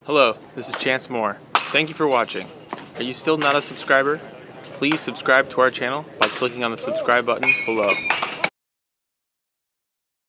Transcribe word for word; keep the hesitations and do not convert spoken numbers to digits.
Hello, this is Chance Moore. Thank you for watching. Are you still not a subscriber? Please subscribe to our channel by clicking on the subscribe button below.